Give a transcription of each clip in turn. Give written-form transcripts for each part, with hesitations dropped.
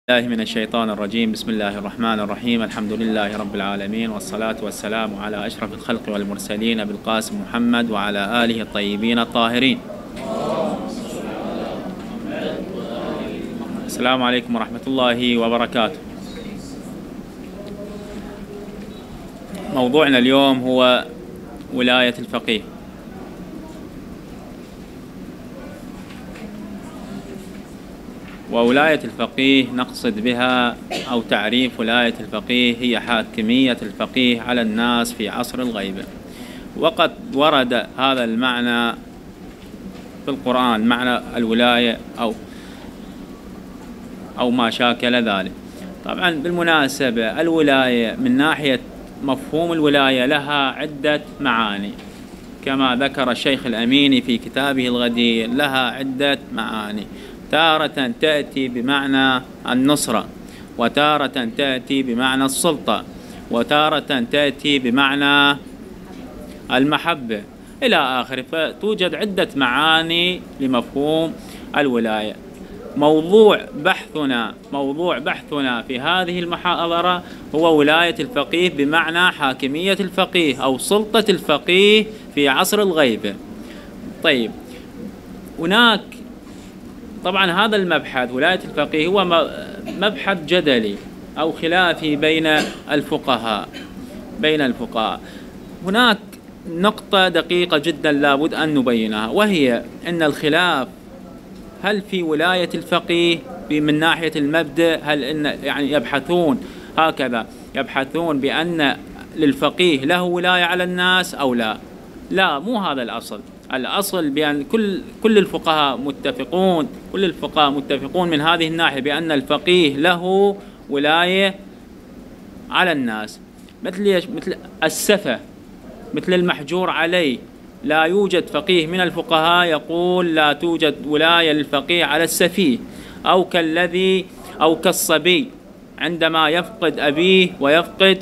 الله من الشيطان الرجيم. بسم الله الرحمن الرحيم. الحمد لله رب العالمين، والصلاة والسلام على أشرف الخلق والمرسلين بالقاسم محمد وعلى آله الطيبين الطاهرين. السلام عليكم ورحمة الله وبركاته. موضوعنا اليوم هو ولاية الفقيه. وولاية الفقيه نقصد بها أو تعريف ولاية الفقيه هي حاكمية الفقيه على الناس في عصر الغيبة. وقد ورد هذا المعنى في القرآن، معنى الولاية أو ما شاكل ذلك. طبعا بالمناسبة الولاية من ناحية مفهوم الولاية لها عدة معاني، كما ذكر الشيخ الأميني في كتابه الغدير، لها عدة معاني. تارة تأتي بمعنى النصرة، وتارة تأتي بمعنى السلطة، وتارة تأتي بمعنى المحبة إلى آخره. فتوجد عدة معاني لمفهوم الولاية. موضوع بحثنا في هذه المحاضرة هو ولاية الفقيه بمعنى حاكمية الفقيه أو سلطة الفقيه في عصر الغيبة. طيب، هناك طبعا هذا المبحث ولاية الفقيه هو مبحث جدلي أو خلافي بين الفقهاء. هناك نقطة دقيقة جدا لابد أن نبينها، وهي أن الخلاف هل في ولاية الفقيه من ناحية المبدأ، هل إن يعني يبحثون بأن للفقيه له ولاية على الناس أو لا؟ لا، مو هذا الأصل. الأصل بأن كل الفقهاء متفقون من هذه الناحية بأن الفقيه له ولاية على الناس. مثل السفة، مثل المحجور عليه. لا يوجد فقيه من الفقهاء يقول لا توجد ولاية للفقيه على السفيه، أو كالصبي عندما يفقد أبيه ويفقد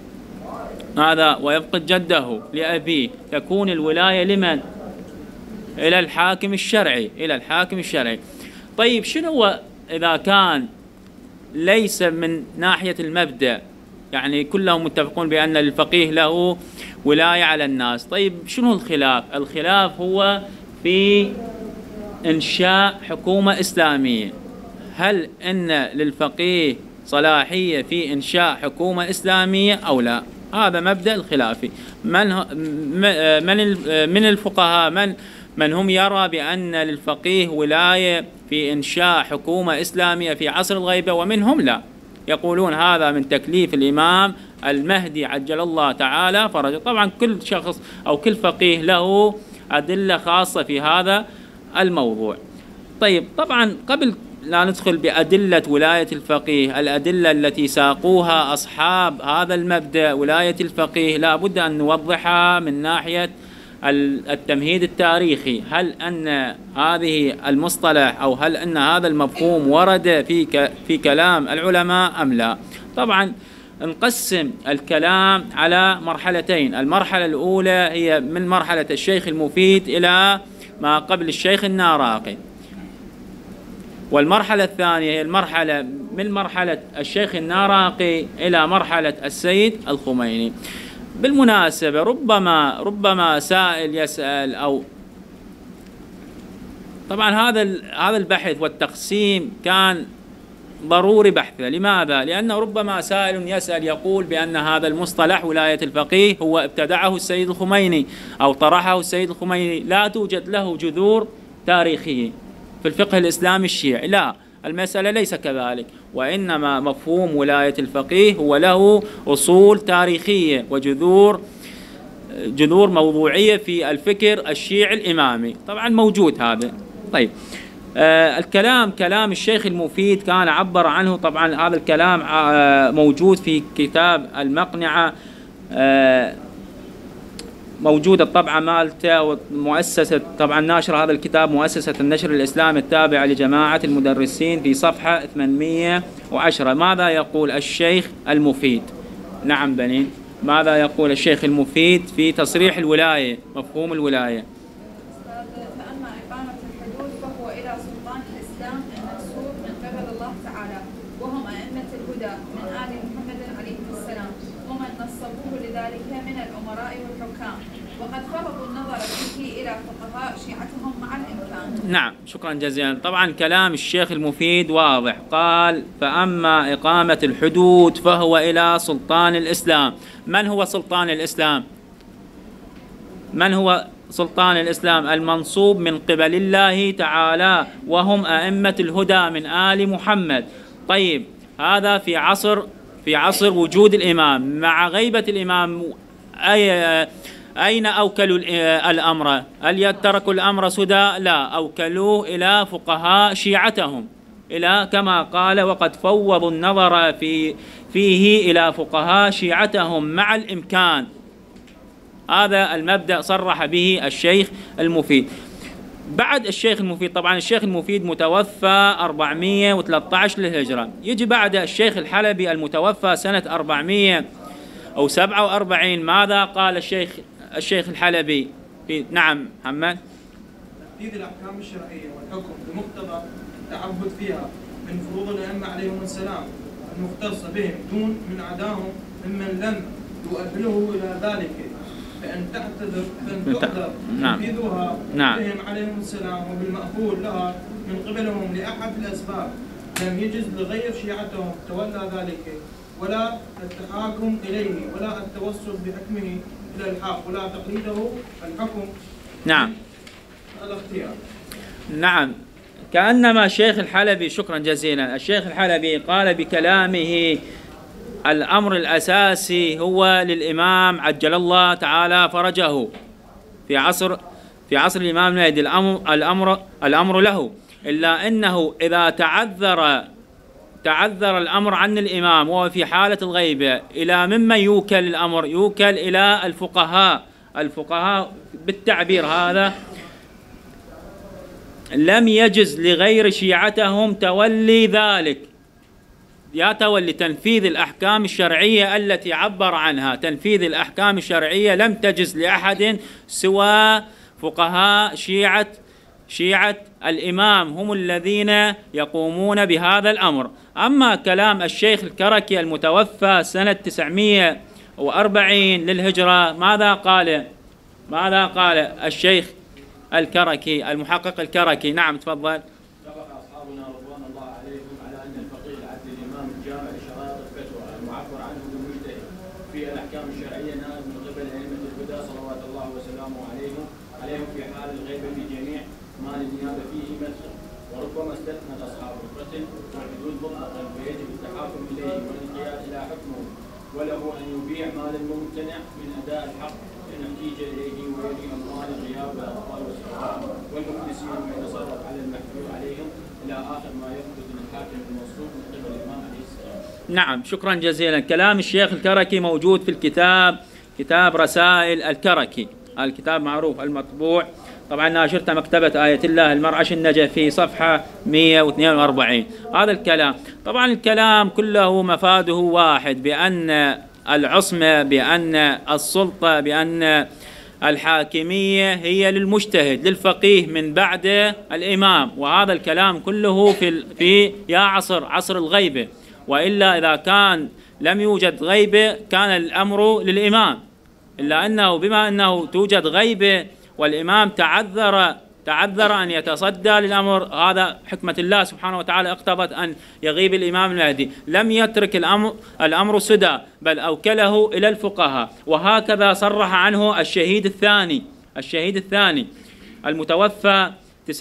جده لأبيه، تكون الولاية لمن؟ إلى الحاكم الشرعي. طيب، شنو إذا كان ليس من ناحية المبدأ، يعني كلهم متفقون بأن الفقيه له ولاية على الناس؟ طيب، شنو الخلاف؟ الخلاف هو في إنشاء حكومة إسلامية. هل إن للفقيه صلاحية في إنشاء حكومة إسلامية أو لا؟ هذا مبدأ الخلافي. من الفقهاء من هم يرى بأن للفقيه ولاية في إنشاء حكومة إسلامية في عصر الغيبة، ومنهم لا، يقولون هذا من تكليف الإمام المهدي عجل الله تعالى فرجه. طبعا كل شخص أو كل فقيه له أدلة خاصة في هذا الموضوع. طيب، طبعا قبل لا ندخل بأدلة ولاية الفقيه، الأدلة التي ساقوها أصحاب هذا المبدأ ولاية الفقيه، لا بد أن نوضحها من ناحية التمهيد التاريخي. هل أن هذه المصطلح أو هل أن هذا المفهوم ورد في كلام العلماء أم لا؟ طبعا نقسم الكلام على مرحلتين. المرحلة الأولى هي من مرحلة الشيخ المفيد إلى ما قبل الشيخ الناراقي، والمرحلة الثانية هي من مرحلة الشيخ الناراقي إلى مرحلة السيد الخميني. بالمناسبة ربما سائل يسأل، أو طبعا هذا البحث والتقسيم كان ضروري بحثه. لماذا؟ لأنه ربما سائل يسأل يقول بأن هذا المصطلح ولاية الفقيه هو ابتدعه السيد الخميني أو طرحه السيد الخميني، لا توجد له جذور تاريخية في الفقه الإسلامي الشيعي. لا، المسألة ليس كذلك، وإنما مفهوم ولاية الفقيه هو له أصول تاريخية وجذور موضوعية في الفكر الشيعي الإمامي. طبعا موجود هذا. طيب، كلام الشيخ المفيد كان عبر عنه. طبعا هذا الكلام موجود في كتاب المقنعة، موجودة الطبعة مالته، ومؤسسة طبعا ناشر هذا الكتاب مؤسسة النشر الإسلامي التابعة لجماعة المدرسين في صفحة 810. ماذا يقول الشيخ المفيد؟ نعم بنين، ماذا يقول الشيخ المفيد في تصريح الولاية، مفهوم الولاية؟ فأما إقامة الحدود فهو إلى سلطان الإسلام المنسوب من قبل الله تعالى، وهو الهدى من آل محمد عليه السلام ومن نصبوه لذلك من الأمراء والحكام، وقد فرضوا النظر فيه إلى فقهاء شيعتهم مع الإمكان. نعم، شكرا جزيلا. طبعا كلام الشيخ المفيد واضح، قال: فأما إقامة الحدود فهو إلى سلطان الإسلام. من هو سلطان الإسلام؟ من هو سلطان الإسلام؟ المنصوب من قبل الله تعالى، وهم أئمة الهدى من آل محمد. طيب، هذا في عصر وجود الإمام. مع غيبة الإمام أين أوكلوا الأمر؟ هل تركوا الأمر سدى؟ لا، أوكلوه إلى فقهاء شيعتهم، إلى كما قال: وقد فوضوا النظر فيه إلى فقهاء شيعتهم مع الإمكان. هذا المبدأ صرح به الشيخ المفيد. بعد الشيخ المفيد، طبعا الشيخ المفيد متوفى 413 للهجرة، يجي بعد الشيخ الحلبي المتوفى سنة 447. ماذا قال الشيخ الحلبي؟ نعم محمد. تنفيذ الأحكام الشرعية والحكم بمقتضى التعبد فيها من فروض الأئمة عليهم السلام المختصة بهم دون من عداهم ممن لم يؤهله إلى ذلك، فإن تعتذر تنفيذها بهم عليهم السلام وبالمأخوذ لها من قبلهم لأحد الأسباب لم يجز لغير شيعتهم تولى ذلك، ولا التحاكم إليه ولا التوسل بحكمه إلى الحق ولا تقليده الحكم. نعم، الاختيار. نعم، كأنما الشيخ الحلبي، شكرا جزيلا، الشيخ الحلبي قال بكلامه: الأمر الأساسي هو للإمام عجل الله تعالى فرجه في عصر الإمام المهدي، الأمر له، إلا أنه إذا تعذر الأمر عن الإمام وهو في حالة الغيبة، إلى ممن يوكل الأمر؟ يوكل إلى الفقهاء بالتعبير هذا. لم يجز لغير شيعتهم تولي ذلك، تولي تنفيذ الأحكام الشرعية التي عبر عنها. تنفيذ الأحكام الشرعية لم تجز لأحد سوى فقهاء شيعة الإمام، هم الذين يقومون بهذا الأمر. أما كلام الشيخ الكركي المتوفى سنة 940 للهجرة، ماذا قال الشيخ الكركي المحقق الكركي؟ نعم تفضل. اتفق أصحابنا رضوان الله عليهم على أن الفقيه العدل الإمام الجامع لشرائط الفتوى المعبر عنه بالمجتهد في الأحكام الشرعية نائب من قبل أئمة الهدى صلوات الله وسلامه عليهم في حال الغيبة في جميع ما للنيابة فيه مثلا، وربما استثنى أصحاب القتل والحدود مطلقا، فيجب التحاكم إليه والانقياد إلى حكمه، وله أن يبيع مال الممتنع من أداء الحق إن احتيج إليه، ويلي أموال الغياب والأطفال والسفهاء والمفلسين ويتصرف على المحجور عليهم إلى آخر ما يثبت من الحاكم الموصوف من قبل الإمام عليه السلام. نعم، شكرا جزيلا. كلام الشيخ الكركي موجود في كتاب رسائل الكركي، الكتاب معروف المطبوع، طبعا ناشرته مكتبة آية الله المرعش النجفي صفحة 142. هذا الكلام، طبعا الكلام كله مفاده واحد، بأن العصمة، بأن السلطة، بأن الحاكمية هي للمجتهد للفقيه من بعد الإمام. وهذا الكلام كله في عصر الغيبة، وإلا إذا كان لم يوجد غيبة كان الأمر للإمام، إلا أنه بما أنه توجد غيبة والإمام تعذر أن يتصدى للأمر، هذا حكمة الله سبحانه وتعالى اقتضت أن يغيب الإمام المهدي، لم يترك الأمر سدى بل أوكله إلى الفقهاء. وهكذا صرح عنه الشهيد الثاني المتوفى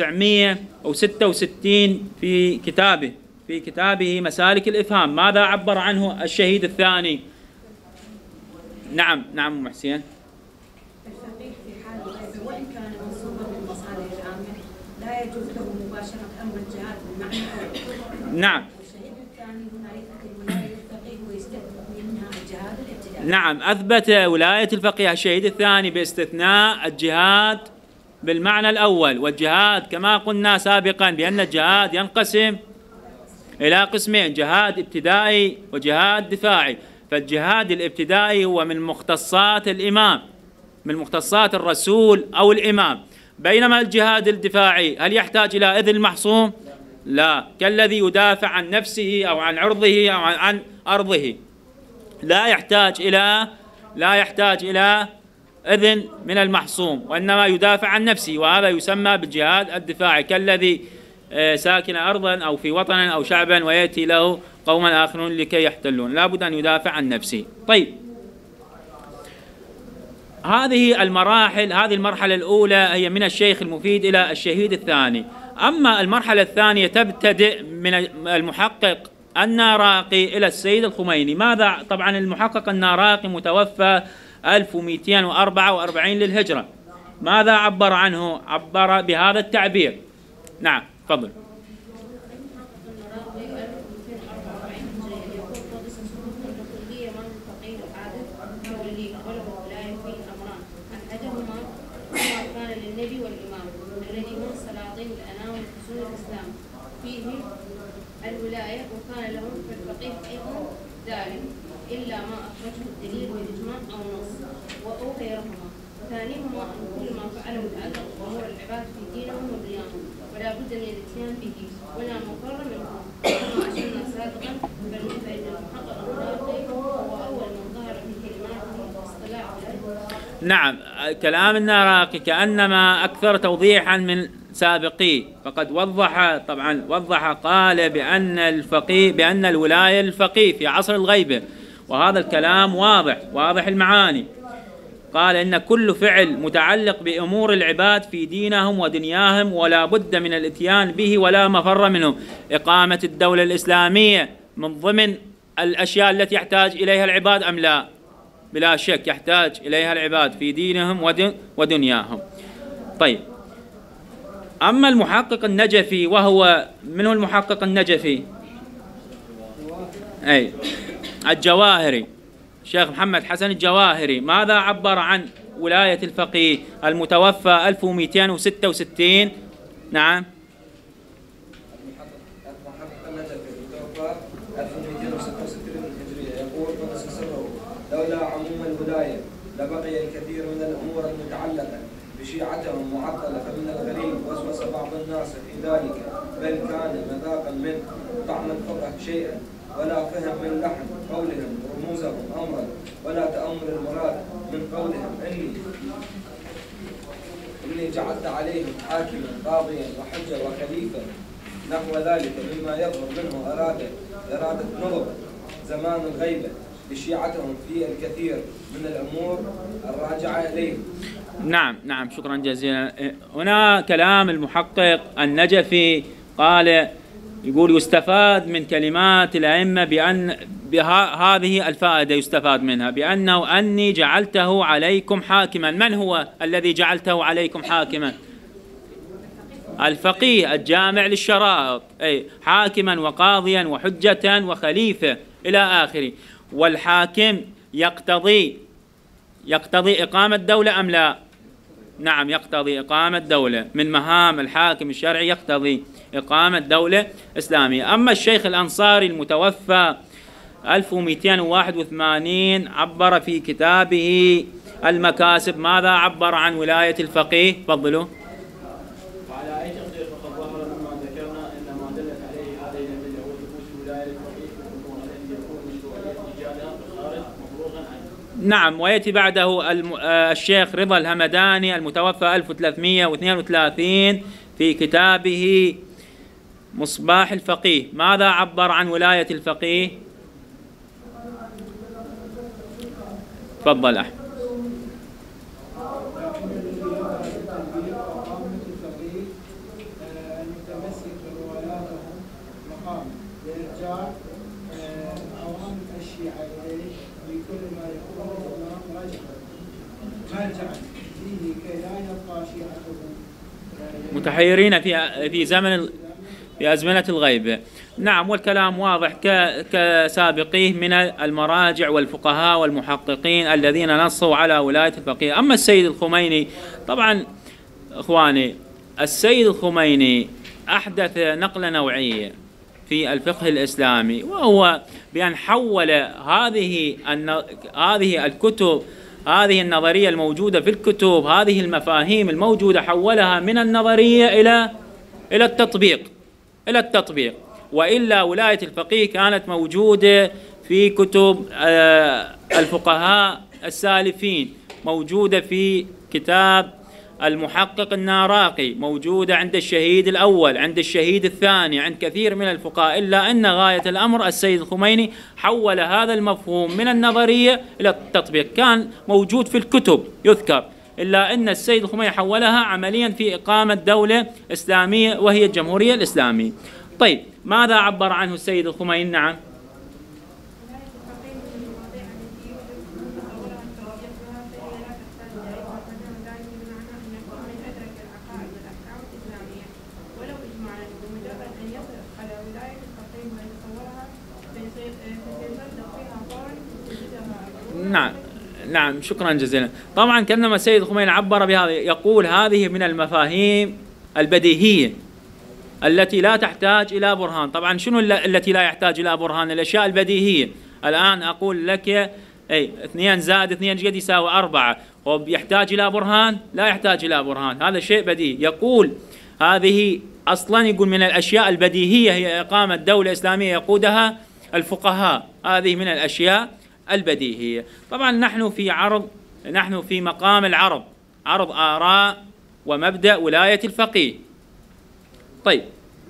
966 في كتابه مسالك الإفهام. ماذا عبر عنه الشهيد الثاني؟ نعم محسين. الفقيه في حال الغيبة وإن كان منصوبا للمصالح العامة لا يجوز له مباشرة أمر الجهاد بالمعنى الأول. نعم. الشهيد الثاني هنا يثبت الولاية للفقيه ويستثنى منها الجهاد الابتدائي. نعم، أثبت ولاية الفقيه الشهيد الثاني باستثناء الجهاد بالمعنى الأول. والجهاد كما قلنا سابقا بأن الجهاد ينقسم إلى قسمين: جهاد ابتدائي وجهاد دفاعي. فالجهاد الابتدائي هو من مختصات الإمام، من مختصات الرسول أو الإمام، بينما الجهاد الدفاعي هل يحتاج إلى إذن المحصوم؟ لا، كالذي يدافع عن نفسه أو عن عرضه أو عن أرضه، لا يحتاج إلى إذن من المحصوم، وإنما يدافع عن نفسه، وهذا يسمى بالجهاد الدفاعي، كالذي ساكن أرضا أو في وطنا أو شعبا ويأتي له قوما آخرون لكي يحتلون، لا بد أن يدافع عن نفسه. طيب، هذه المرحلة الأولى هي من الشيخ المفيد إلى الشهيد الثاني. أما المرحلة الثانية تبتدئ من المحقق الناراقي إلى السيد الخميني. ماذا؟ طبعا المحقق الناراقي متوفى 1244 للهجرة. ماذا عبر عنه؟ عبر بهذا التعبير. نعم، تفضل. الولاية وكان لهم في الفقيه أيضا ذلك إلا ما أخرجه الدليل بإجماع أو نص أو غيرهما. ثانيهما أن كل ما فعله يتعلق بأمور العباد في دينهم ودنياهم ولا بد من الاتيان به ولا مفر منه، كما أشرنا سابقا. فإن المحقق الناراقي هو أول من ظهر في كلماته واصطلاح عليه. نعم، كلام الناراقي كأنما أكثر توضيحا من سابقيه، فقد وضح قال بأن الولاية للفقيه في عصر الغيبة، وهذا الكلام واضح المعاني. قال إن كل فعل متعلق بأمور العباد في دينهم ودنياهم ولا بد من الاتيان به ولا مفر منه. إقامة الدولة الإسلامية من ضمن الأشياء التي يحتاج إليها العباد أم لا؟ بلا شك يحتاج إليها العباد في دينهم ودنياهم. طيب، أما المحقق النجفي، وهو من هو المحقق النجفي؟ الجواهري، الشيخ محمد حسن الجواهري. ماذا عبر عن ولاية الفقيه المتوفى 1266؟ نعم، المحقق النجفي المتوفى 1266 هجرية يقول: لولا عموم الولاية لبقي الكثير من الأمور المتعلقة بشيعتهم معطلة، فمن الغريب وسوس بعض الناس في ذلك، بل كان مذاقا منه طعم الفقه شيئا، ولا فهم من لحن قولهم رموزهم أمرا، ولا تأمل المراد من قولهم إني جعلت عليهم حاكما قاضيا وحجة وخليفة، نحو ذلك مما يظهر منه إرادة نظر زمان الغيبة لشيعتهم في الكثير من الأمور الراجعة إليهم. نعم، شكرا جزيلا. هنا كلام المحقق النجفي، يقول يستفاد من كلمات الأئمة بأن هذه الفائدة يستفاد منها، بأنه أني جعلته عليكم حاكما. من هو الذي جعلته عليكم حاكما؟ الفقيه الجامع للشرائط، حاكما وقاضيا وحجة وخليفة إلى آخره. والحاكم يقتضي إقامة دولة أم لا؟ نعم، يقتضي إقامة دولة، من مهام الحاكم الشرعي يقتضي إقامة دولة إسلامية. أما الشيخ الأنصاري المتوفى 1281 عبر في كتابه المكاسب. ماذا عبر عن ولاية الفقيه؟ تفضلوا. وعلى أي تقدير فقد ظهر مما ذكرنا أن ما دلت عليه هذه الأدلة هو ثبوت ولاية الفقيه في الأمور التي يكون مشروعية إيجادها في الخارج مفروغا عنه. نعم، ويأتي بعده الشيخ رضا الهمداني المتوفى 1332 في كتابه مصباح الفقيه. ماذا عبر عن ولاية الفقيه؟ تفضل أحمد. المتمسك برواياتهم مقام لإرجاع عوام الشيعة إليه بكل ما يكون الإمام مرجعا فيه كي لا يبقى شيعته متحيرين في أزمنة الغيبة. نعم، والكلام واضح كسابقيه من المراجع والفقهاء والمحققين الذين نصوا على ولاية الفقيه. أما السيد الخميني، طبعا إخواني، السيد الخميني أحدث نقلة نوعية في الفقه الإسلامي، وهو بأن حول هذه الكتب، هذه النظرية الموجودة في الكتب، هذه المفاهيم الموجودة، حولها من النظرية إلى التطبيق، إلى التطبيق. وإلا ولاية الفقيه كانت موجودة في كتب الفقهاء السالفين، موجودة في كتاب المحقق الناراقي، موجودة عند الشهيد الأول، عند الشهيد الثاني، عند كثير من الفقهاء، إلا أن غاية الأمر السيد الخميني حول هذا المفهوم من النظرية إلى التطبيق. كان موجود في الكتب يذكر، إلا أن السيد الخميني حولها عمليا في إقامة دولة إسلامية وهي الجمهورية الإسلامية. طيب ماذا عبر عنه السيد الخميني؟ نعم، نعم شكرا جزيلا. طبعا كأنما السيد الخميني عبر بهذا، يقول هذه من المفاهيم البديهية التي لا تحتاج إلى برهان. طبعا شنو التي لا يحتاج إلى برهان؟ الأشياء البديهية. الآن أقول لك 2 زائد 2 قد يساوي 4، ويحتاج إلى برهان؟ لا يحتاج إلى برهان، هذا شيء بديهي. يقول هذه أصلا يقول من الأشياء البديهية هي إقامة دولة إسلامية يقودها الفقهاء، هذه من الأشياء البديهية. طبعا نحن في مقام العرض، عرض آراء ومبدأ ولاية الفقيه. طيب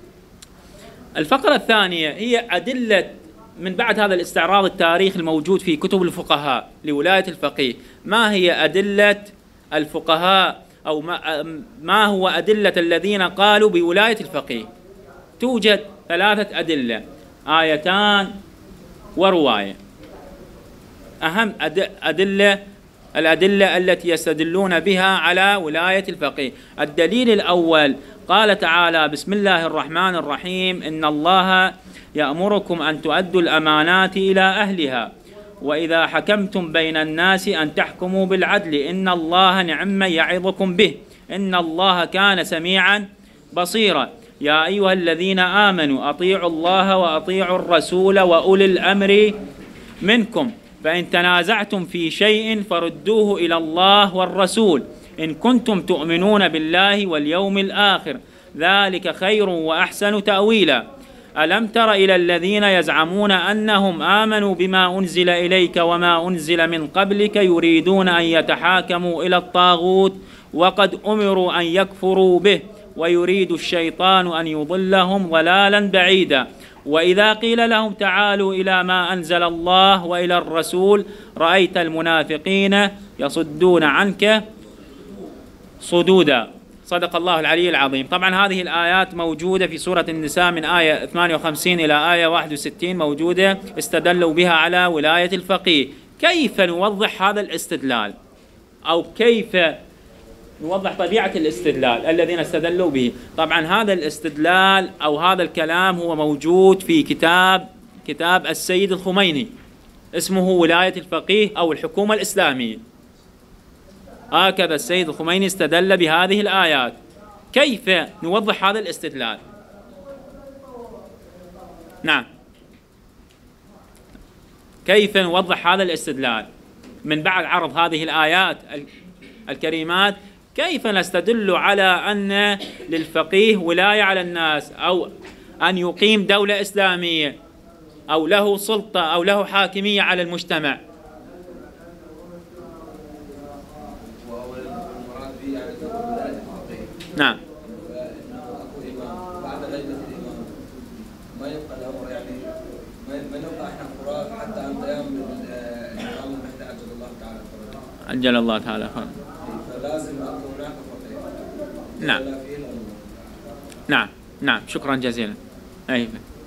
الفقرة الثانية هي أدلة، من بعد هذا الاستعراض التاريخي الموجود في كتب الفقهاء لولاية الفقيه، ما هي أدلة الفقهاء أو ما هو أدلة الذين قالوا بولاية الفقيه؟ توجد 3 أدلة، آيتان ورواية. أهم الأدلة التي يستدلون بها على ولاية الفقيه. الدليل الأول قال تعالى: بسم الله الرحمن الرحيم: إن الله يأمركم أن تؤدوا الأمانات إلى أهلها وإذا حكمتم بين الناس أن تحكموا بالعدل إن الله نعم يعظكم به إن الله كان سميعا بصيرا. يا أيها الذين آمنوا أطيعوا الله وأطيعوا الرسول وأولي الأمر منكم فإن تنازعتم في شيء فردوه إلى الله والرسول إن كنتم تؤمنون بالله واليوم الآخر ذلك خير وأحسن تأويلا. ألم تر إلى الذين يزعمون أنهم آمنوا بما أنزل إليك وما أنزل من قبلك يريدون أن يتحاكموا إلى الطاغوت وقد أمروا أن يكفروا به ويريد الشيطان أن يضلهم ضلالا بعيدا. وإذا قيل لهم تعالوا إلى ما أنزل الله وإلى الرسول رأيت المنافقين يصدون عنك صدودا. صدق الله العلي العظيم. طبعا هذه الآيات موجودة في سورة النساء من آية 58 إلى آية 61 موجودة، استدلوا بها على ولاية الفقيه. كيف نوضح هذا الاستدلال، أو كيف نوضح طبيعة الاستدلال الذين استدلوا به؟ طبعا هذا الاستدلال أو هذا الكلام هو موجود في كتاب السيد الخميني اسمه ولاية الفقيه أو الحكومة الإسلامية. هكذا السيد الخميني استدل بهذه الآيات. كيف نوضح هذا الاستدلال؟ نعم، كيف نوضح هذا الاستدلال من بعد عرض هذه الآيات الكريمات؟ كيف نستدل على أن للفقيه ولاية على الناس، أو أن يقيم دولة إسلامية، أو له سلطة أو له حاكمية على المجتمع؟ نعم. بعد غيبة الإمام ما يبقى الأمر يعني ما نبقى احنا قراء حتى عن قيام الإمام المهدي عجل الله تعالى فرجه. عجل الله تعالى فرجه. فلازم أكون هناك فقيه. نعم. نعم نعم شكرا جزيلا. أيوة.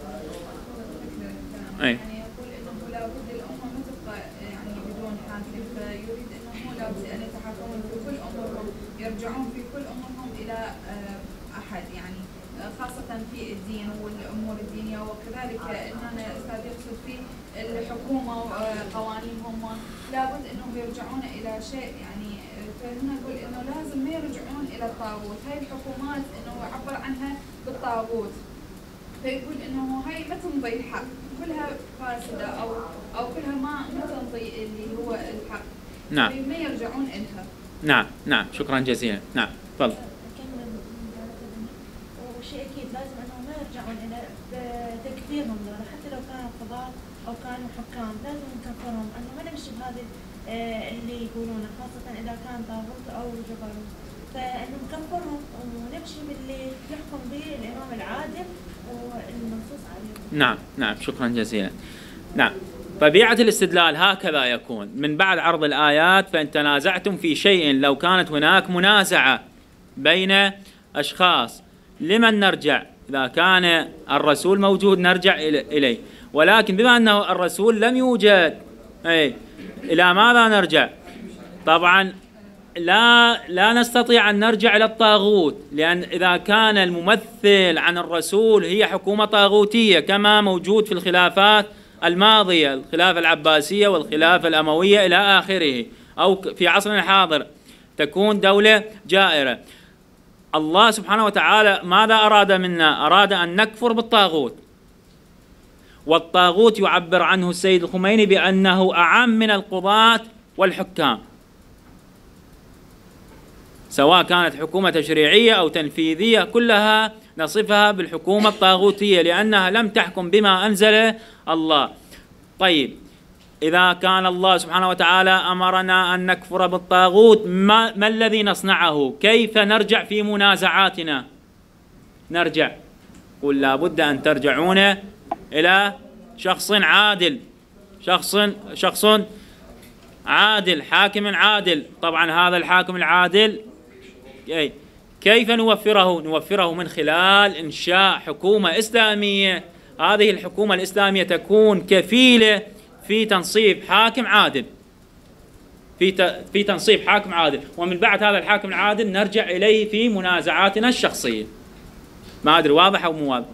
أيوة. يقول انه لابد الامه ما تبقى يعني بدون حاكم، فيريد انه لابد ان يتحكمون في كل امورهم، يرجعون في كل امورهم الى احد، يعني خاصه في الدين والامور الدينيه، وكذلك ان انا استاذ يقصد في الحكومه وقوانينهم لابد انهم يرجعون الى شيء، يعني فهنا نقول انه لازم ما يرجعون الى الطاغوت. هاي الحكومات انه يعبر عنها بالطاغوت، فيقول انه هاي ما تمضي الحق، كلها فاسده او كلها ما تمضي اللي هو الحق. نعم. ما يرجعون لها. نعم نعم شكرا جزيلا. نعم تفضل. وشيء اكيد لازم انه ما يرجعون يرجعون إلى تكفيرهم ذولا، حتى لو كانوا قضاة أو كانوا حكام لازم نكفرهم، أنه ما نمشي بهذا اللي يقولونه، خاصة إذا كان طاغوت أو جبروت، فإنه نكفرهم ونمشي باللي يحكم به الإمام العادل والمنصوص عليه. نعم نعم، شكرا جزيلا. نعم، طبيعة الاستدلال هكذا يكون: من بعد عرض الآيات فإن تنازعتم في شيء، لو كانت هناك منازعة بين أشخاص لمن نرجع؟ إذا كان الرسول موجود نرجع إليه، ولكن بما أنه الرسول لم يوجد، إلى ماذا نرجع؟ طبعا لا نستطيع أن نرجع إلى الطاغوت، لأن إذا كان الممثل عن الرسول هي حكومة طاغوتية كما موجود في الخلافات الماضية، الخلافة العباسية والخلافة الأموية إلى آخره، أو في عصرنا الحاضر تكون دولة جائرة. الله سبحانه وتعالى ماذا أراد منا؟ أراد أن نكفر بالطاغوت، والطاغوت يعبر عنه السيد الخميني بأنه أعم من القضاة والحكام، سواء كانت حكومة تشريعية أو تنفيذية، كلها نصفها بالحكومة الطاغوتية لأنها لم تحكم بما أنزل الله. طيب، إذا كان الله سبحانه وتعالى أمرنا أن نكفر بالطاغوت، ما الذي نصنعه؟ كيف نرجع في منازعاتنا؟ نرجع، قل لابد أن ترجعون إلى شخص عادل، شخص عادل، حاكم عادل. طبعا هذا الحاكم العادل كيف نوفره؟ نوفره من خلال إنشاء حكومة إسلامية. هذه الحكومة الإسلامية تكون كفيلة في تنصيب حاكم عادل، في تنصيب حاكم عادل، ومن بعد هذا الحاكم العادل نرجع إليه في منازعاتنا الشخصية. ما أدري واضح أو مو واضح؟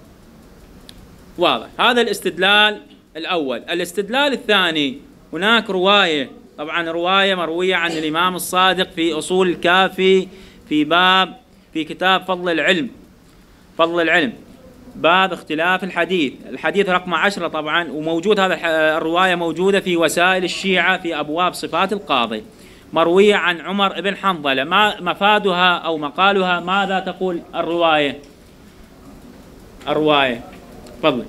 واضح. هذا الاستدلال الأول. الاستدلال الثاني، هناك رواية، طبعا رواية مروية عن الإمام الصادق في أصول الكافي في كتاب فضل العلم باب اختلاف الحديث رقم 10 طبعا، وموجود هذا الرواية موجودة في وسائل الشيعة في أبواب صفات القاضي، مروية عن عمر بن حنظلة. ما مفادها أو مقالها؟ ماذا تقول الرواية؟ تفضل.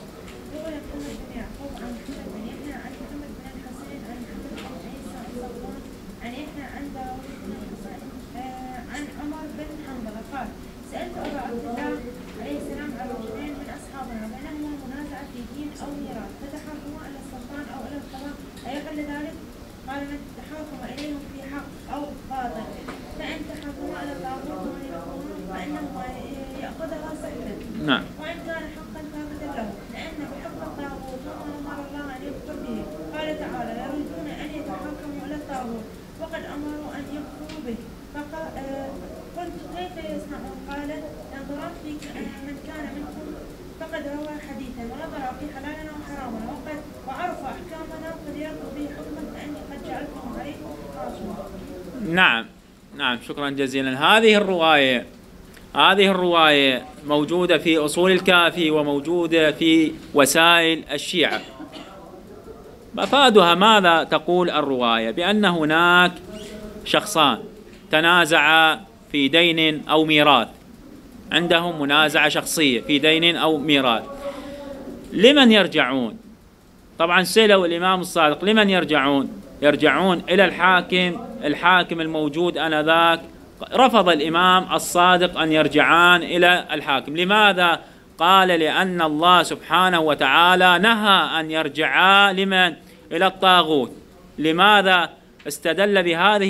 نعم. وإن كان حقا فاقدا له، لأن بحكم الطاغوت وما أمر الله أن يكفر به. قال تعالى: يريدون أن يتحكموا إلى الطاغوت وقد أمروا أن يكفروا به. قلت: كيف يصنعون؟ قال: نظرا في من كان منكم فقد روى حديثا ونظر في حلالنا وحرامنا وعرف أحكامنا قد يرضوا به حكما فإني قد جعلتهم عليكم حاكما. نعم، شكرا جزيلا. هذه الرواية موجودة في أصول الكافي وموجودة في وسائل الشيعة. مفادها ماذا تقول الرواية؟ بأن هناك شخصان تنازعا في دين أو ميراث، عندهم منازعة شخصية في دين أو ميراث. لمن يرجعون؟ طبعا سئلوا الإمام الصادق لمن يرجعون؟ يرجعون إلى الحاكم الموجود آنذاك. رفض الإمام الصادق أن يرجعان إلى الحاكم. لماذا؟ قال: لأن الله سبحانه وتعالى نهى أن يرجعا لمن؟ إلى الطاغوت. لماذا؟ استدل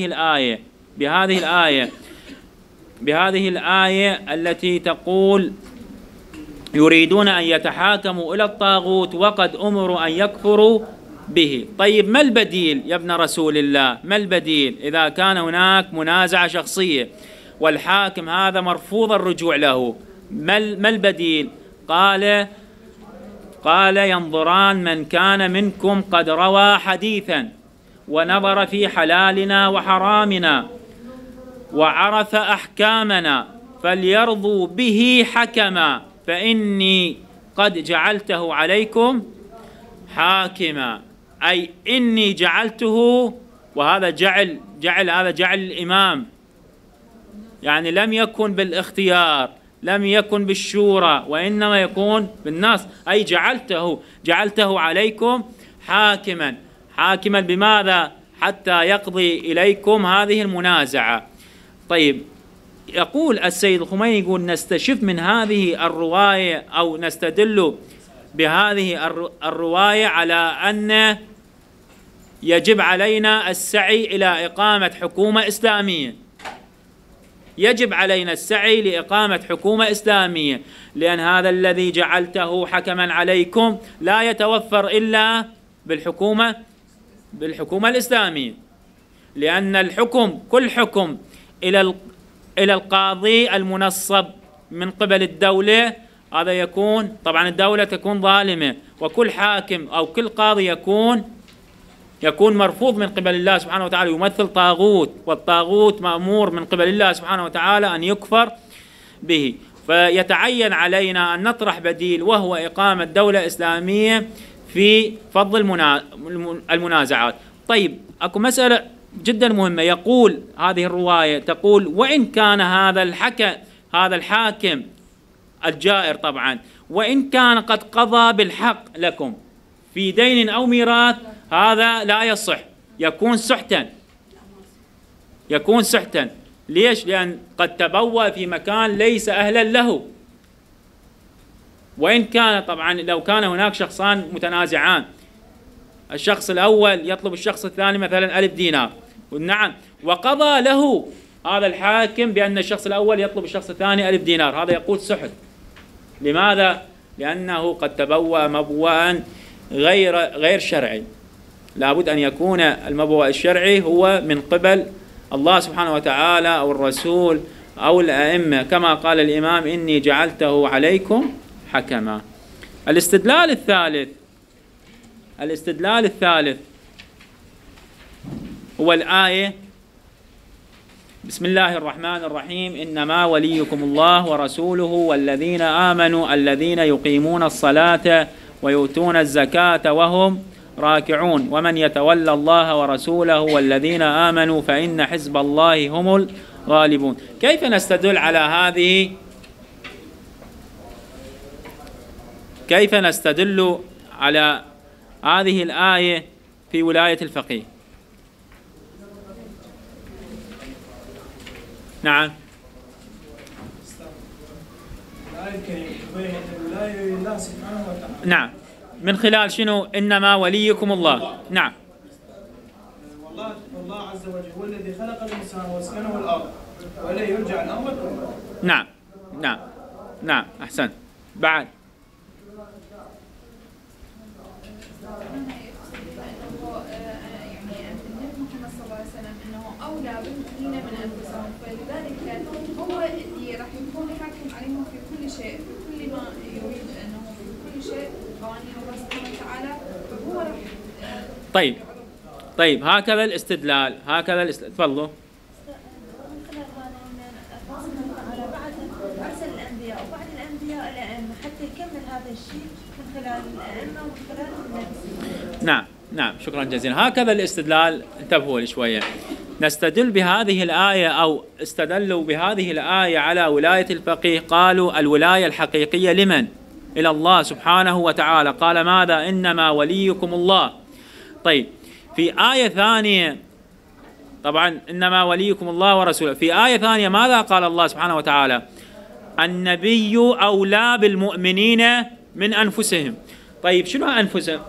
بهذه الآية التي تقول: يريدون أن يتحاكموا إلى الطاغوت وقد أمروا أن يكفروا به. طيب، ما البديل يا ابن رسول الله؟ ما البديل إذا كان هناك منازعة شخصية والحاكم هذا مرفوض الرجوع له؟ ما البديل؟ قال: ينظران من كان منكم قد روى حديثا ونظر في حلالنا وحرامنا وعرف أحكامنا فليرضوا به حكما فإني قد جعلته عليكم حاكما. أي إني جعلته، وهذا جعل الإمام، يعني لم يكن بالاختيار، لم يكن بالشورى وإنما يكون بالنص، أي جعلته عليكم حاكما بماذا؟ حتى يقضي إليكم هذه المنازعة. طيب، يقول السيد الخميني، يقول نستشف من هذه الرواية أو نستدل بهذه الرواية على أن يجب علينا السعي إلى إقامة حكومة إسلامية. يجب علينا السعي لإقامة حكومة إسلامية، لأن هذا الذي جعلته حكما عليكم لا يتوفر إلا بالحكومة الإسلامية، لأن الحكم، كل حكم إلى القاضي المنصب من قبل الدولة، هذا يكون طبعا الدولة تكون ظالمة، وكل حاكم أو كل قاضي يكون مرفوض من قبل الله سبحانه وتعالى، يمثل طاغوت، والطاغوت مأمور من قبل الله سبحانه وتعالى أن يكفر به. فيتعين علينا أن نطرح بديل، وهو إقامة دولة إسلامية في فض المنازعات. طيب، أكو مسألة جدا مهمة. يقول هذه الرواية تقول: وإن كان هذا الحاكم الجائر طبعا، وإن كان قد قضى بالحق لكم في دين أو ميراث، هذا لا يصح، يكون سحتا. ليش؟ لأن قد تبوأ في مكان ليس أهلا له. وإن كان طبعا لو كان هناك شخصان متنازعان، الشخص الأول يطلب الشخص الثاني مثلا 1000 دينار، نعم، وقضى له هذا الحاكم بأن الشخص الأول يطلب الشخص الثاني 1000 دينار، هذا يقول سحت. لماذا؟ لأنه قد تبوأ مبوأ غير شرعي. لابد أن يكون المبوأ الشرعي هو من قبل الله سبحانه وتعالى أو الرسول أو الأئمة، كما قال الإمام: إني جعلته عليكم حكما. الاستدلال الثالث هو الآية: بسم الله الرحمن الرحيم، إنما وليكم الله ورسوله والذين آمنوا الذين يقيمون الصلاة ويؤتون الزكاة وهم راكعون ومن يتولى الله ورسوله والذين آمنوا فإن حزب الله هم الغالبون. كيف نستدل على هذه الآية في ولاية الفقيه؟ نعم. نعم، من خلال شنو؟ إنما وليكم الله. نعم. والله عز وجل هو الذي خلق الإنسان واسكنه الأرض وإليه يرجع الأمر كله. نعم، أحسن. بعد أولى بالمؤمنين من أنفسهم، فلذلك هو اللي راح يكون حاكم عليهم في كل شيء، في كل ما يريد أنه في كل شيء قوانين الله سبحانه وتعالى، فهو راح. طيب، هكذا الاستدلال. تفضلوا. على بعد أرسل الأنبياء وبعد الأنبياء الأئمة حتى يكمل هذا الشيء من خلال الأئمة ومن خلال الناس. نعم، شكرا جزيلا. هكذا الاستدلال. انتبهوا لي شوية. نستدل بهذه الآية أو استدلوا بهذه الآية على ولاية الفقيه. قالوا الولاية الحقيقية لمن؟ إلى الله سبحانه وتعالى. قال ماذا؟ إنما وليكم الله. طيب، في آية ثانية طبعا إنما وليكم الله ورسوله. في آية ثانية ماذا قال الله سبحانه وتعالى؟ النبي أولى بالمؤمنين من أنفسهم. طيب، شنو أنفسهم؟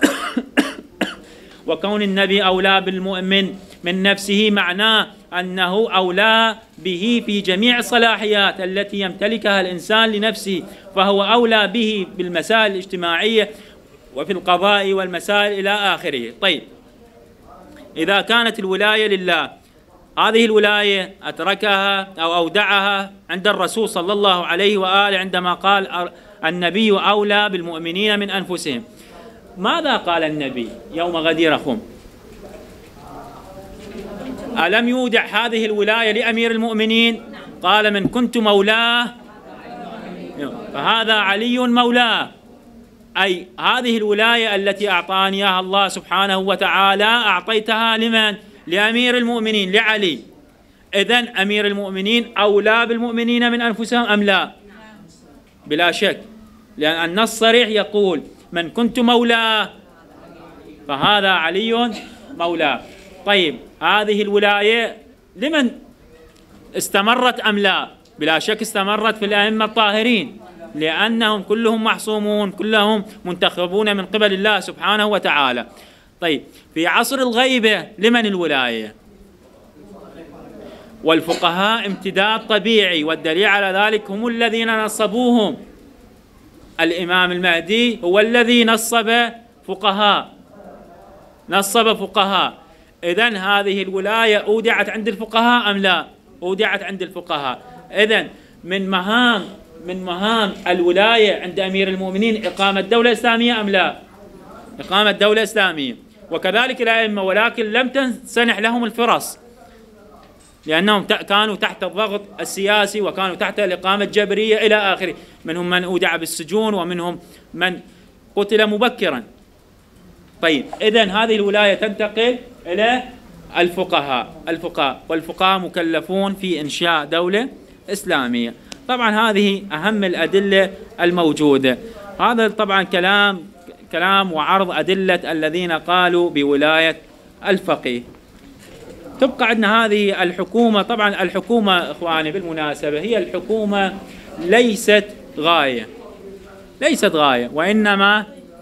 وكون النبي أولى بالمؤمن من نفسه معناه أنه أولى به في جميع الصلاحيات التي يمتلكها الإنسان لنفسه، فهو أولى به بالمسائل الاجتماعية وفي القضاء والمسائل إلى آخره. طيب، إذا كانت الولاية لله، هذه الولاية أتركها أو أودعها عند الرسول صلى الله عليه وآله عندما قال النبي أولى بالمؤمنين من أنفسهم. ماذا قال النبي يوم غدير خم؟ ألم يودع هذه الولاية لأمير المؤمنين؟ قال من كنت مولاه فهذا علي مولاه، أي هذه الولاية التي أعطاني إياها الله سبحانه وتعالى أعطيتها لمن؟ لأمير المؤمنين، لعلي. إذن أمير المؤمنين أولى بالمؤمنين من أنفسهم أم لا؟ بلا شك، لأن النص صريح يقول من كنت مولاه فهذا علي مولاه. طيب هذه الولاية لمن استمرت أم لا؟ بلا شك استمرت في الأئمة الطاهرين، لأنهم كلهم معصومون، كلهم منتخبون من قبل الله سبحانه وتعالى. طيب في عصر الغيبة لمن الولاية؟ والفقهاء امتداد طبيعي، والدليل على ذلك هم الذين نصبوهم. الإمام المهدي هو الذي نصب فقهاء، إذن هذه الولاية أودعت عند الفقهاء أم لا؟ أودعت عند الفقهاء. إذن من مهام الولاية عند أمير المؤمنين إقامة دولة إسلامية أم لا؟ إقامة دولة إسلامية. وكذلك الأئمة، ولكن لم تنسنح لهم الفرص، لأنهم كانوا تحت الضغط السياسي، وكانوا تحت الإقامة الجبرية إلى آخره. منهم من أودع بالسجون، ومنهم من قتل مبكرا. طيب إذن هذه الولاية تنتقل إلى الفقهاء، والفقهاء مكلفون في إنشاء دولة إسلامية. طبعا هذه أهم الأدلة الموجودة. هذا طبعا كلام وعرض أدلة الذين قالوا بولاية الفقيه. تبقى عندنا هذه الحكومة. طبعا الحكومة إخواني بالمناسبة هي الحكومة ليست غاية، وإنما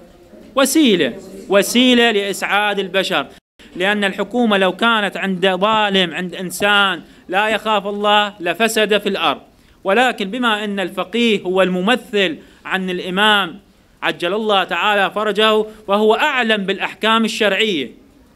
وسيلة لإسعاد البشر. لأن الحكومة لو كانت عند ظالم، عند إنسان لا يخاف الله، لفسد في الأرض. ولكن بما أن الفقيه هو الممثل عن الإمام عجل الله تعالى فرجه، وهو أعلم بالأحكام الشرعية،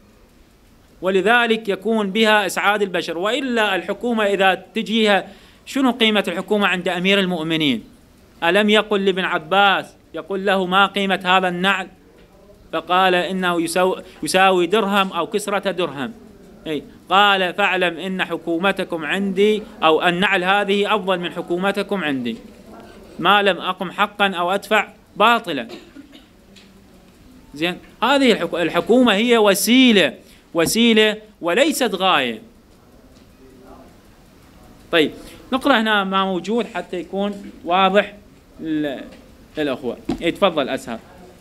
ولذلك يكون بها إسعاد البشر. وإلا الحكومة إذا تجيها، شنو قيمة الحكومة عند أمير المؤمنين؟ ألم يقل لابن عباس، يقول له ما قيمة هذا النعل؟ فقال إنه يساوي درهم أو كسرة درهم. قال فاعلم إن حكومتكم عندي، أو النعل هذه أفضل من حكومتكم عندي، ما لم أقم حقا أو أدفع باطلا. زين، هذه الحكومة هي وسيلة وليست غاية. طيب نقرأ هنا ما موجود حتى يكون واضح للأخوة. تفضل أسهر.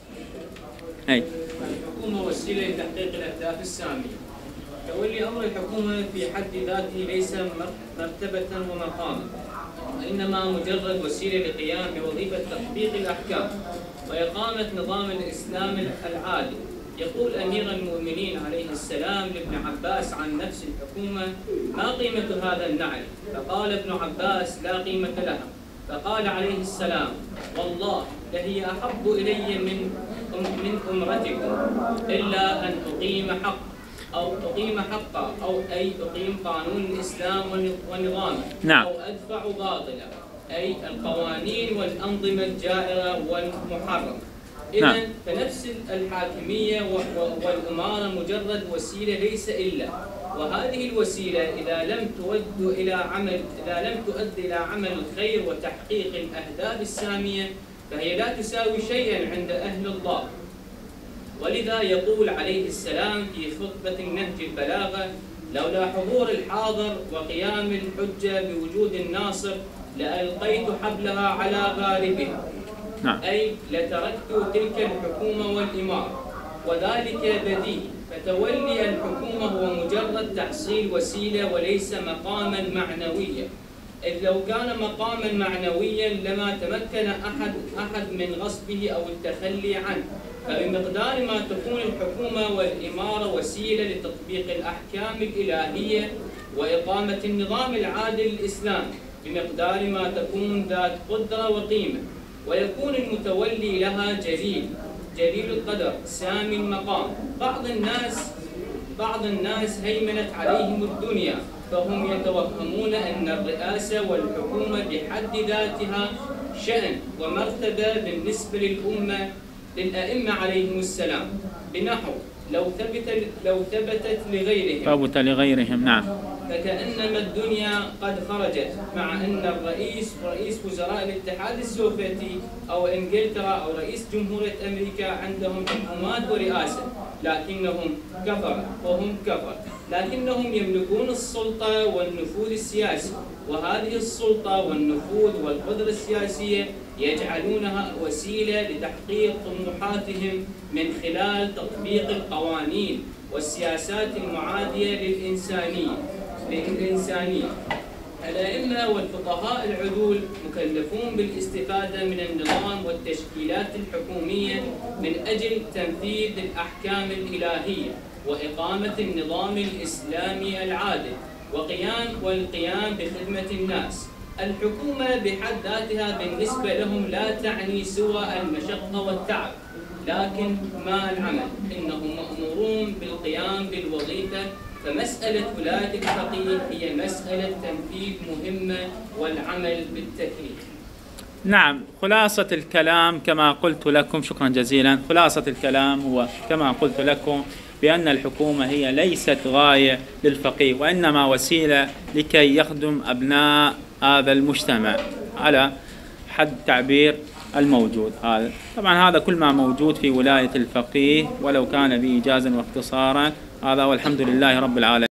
الحكومة وسيلة لتحقيق الأهداف السامية. تولي أمر الحكومة في حد ذاته ليس مرتبة ومقاما، وإنما مجرد وسيلة للقيام بوظيفة تطبيق الأحكام وإقامة نظام الإسلام العادل. يقول أمير المؤمنين عليه السلام لابن عباس عن نفس الحكومة: ما قيمة هذا النعل؟ فقال ابن عباس: لا قيمة لها. فقال عليه السلام: والله لهي أحب إلي من أمرتكم، إلا أن أقيم حقا أو أي أقيم قانون الإسلام ونظامه، نعم. أو أدفع باطلا، أي القوانين والأنظمة الجائرة والمحرمة. نعم. إذن فنفس الحاكمية والإمارة مجرد وسيلة ليس إلا، وهذه الوسيلة إذا لم تؤدي إلى عمل الخير وتحقيق الأهداف السامية فهي لا تساوي شيئا عند أهل الله. ولذا يقول عليه السلام في خطبة نهج البلاغة: لولا حضور الحاضر وقيام الحجة بوجود الناصر لألقيت حبلها على غاربها. نعم. أي لتركت تلك الحكومة والإمارة، وذلك بديهي. فتولي الحكومة هو مجرد تحصيل وسيلة وليس مقاما معنويا، إذ لو كان مقاما معنويا لما تمكن أحد من غصبه أو التخلي عنه. فبمقدار ما تكون الحكومة والإمارة وسيلة لتطبيق الأحكام الإلهية وإقامة النظام العادل الإسلامي، بمقدار ما تكون ذات قدرة وقيمة، ويكون المتولي لها جليل القدر سامي المقام. بعض الناس هيمنت عليهم الدنيا، فهم يتوهمون أن الرئاسة والحكومة بحد ذاتها شأن ومرتبة بالنسبة للأئمة عليهم السلام، بنحو لو ثبتت لغيرهم نعم، فكأنما الدنيا قد خرجت، مع أن رئيس وزراء الاتحاد السوفيتي أو إنجلترا أو رئيس جمهورية أمريكا عندهم حكومات ورئاسة، لكنهم كفر وهم كفر، لكنهم يملكون السلطة والنفوذ السياسي، وهذه السلطة والنفوذ والقدرة السياسية يجعلونها وسيلة لتحقيق طموحاتهم من خلال تطبيق القوانين والسياسات المعادية للإنسانية. الأئمة والفقهاء العدول مكلفون بالاستفادة من النظام والتشكيلات الحكومية من أجل تنفيذ الأحكام الإلهية وإقامة النظام الإسلامي العادل والقيام بخدمة الناس. الحكومة بحد ذاتها بالنسبة لهم لا تعني سوى المشقة والتعب، لكن ما العمل؟ إنهم مأمورون بالقيام بالوظيفة، فمسألة ولاية الفقيه هي مسألة تنفيذ مهمة والعمل بالتكليف. نعم، خلاصة الكلام كما قلت لكم، شكرا جزيلا. خلاصة الكلام هو كما قلت لكم بأن الحكومة هي ليست غاية للفقيه، وإنما وسيلة لكي يخدم أبناء هذا المجتمع على حد تعبير الموجود. هذا طبعا هذا كل ما موجود في ولاية الفقيه ولو كان بإيجازا واختصارا، هذا والحمد لله رب العالمين.